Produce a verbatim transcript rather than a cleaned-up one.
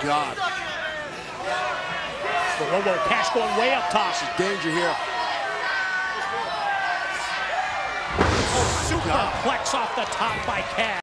God. The Robo Cash going way up top. This is danger here. Oh, superplex off the top by Cash.